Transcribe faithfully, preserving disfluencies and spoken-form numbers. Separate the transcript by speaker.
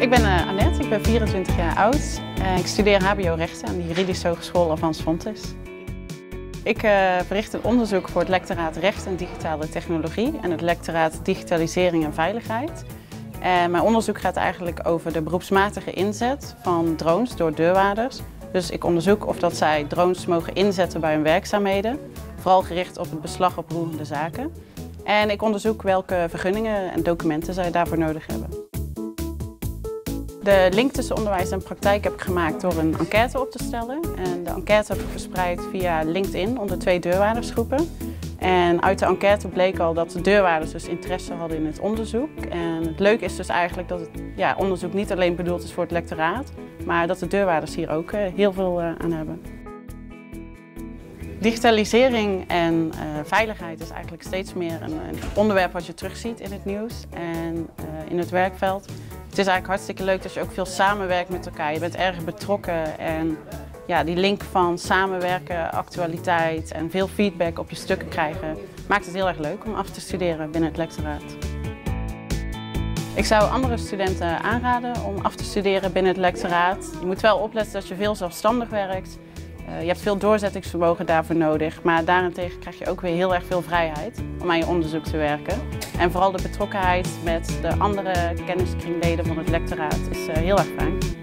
Speaker 1: Ik ben uh, Annette, ik ben vierentwintig jaar oud. Uh, ik studeer H B O Rechten aan de Juridische Hogeschool Avans Fontys. Ik uh, verricht een onderzoek voor het lectoraat Recht en Digitale Technologie en het lectoraat Digitalisering en Veiligheid. Uh, mijn onderzoek gaat eigenlijk over de beroepsmatige inzet van drones door deurwaarders. Dus ik onderzoek of dat zij drones mogen inzetten bij hun werkzaamheden, vooral gericht op het beslag op roerende zaken. En ik onderzoek welke vergunningen en documenten zij daarvoor nodig hebben. De link tussen onderwijs en praktijk heb ik gemaakt door een enquête op te stellen. En de enquête heb ik verspreid via LinkedIn onder twee deurwaardersgroepen. En uit de enquête bleek al dat de deurwaarders dus interesse hadden in het onderzoek. En het leuke is dus eigenlijk dat het ja, onderzoek niet alleen bedoeld is voor het lectoraat, maar dat de deurwaarders hier ook uh, heel veel uh, aan hebben. Digitalisering en uh, veiligheid is eigenlijk steeds meer een, een onderwerp wat je terugziet in het nieuws en uh, in het werkveld. Het is eigenlijk hartstikke leuk dat je ook veel samenwerkt met elkaar. Je bent erg betrokken en ja, die link van samenwerken, actualiteit en veel feedback op je stukken krijgen maakt het heel erg leuk om af te studeren binnen het lectoraat. Ik zou andere studenten aanraden om af te studeren binnen het lectoraat. Je moet wel opletten dat je veel zelfstandig werkt. Je hebt veel doorzettingsvermogen daarvoor nodig, maar daarentegen krijg je ook weer heel erg veel vrijheid om aan je onderzoek te werken. En vooral de betrokkenheid met de andere kenniskringleden van het lectoraat is heel erg fijn.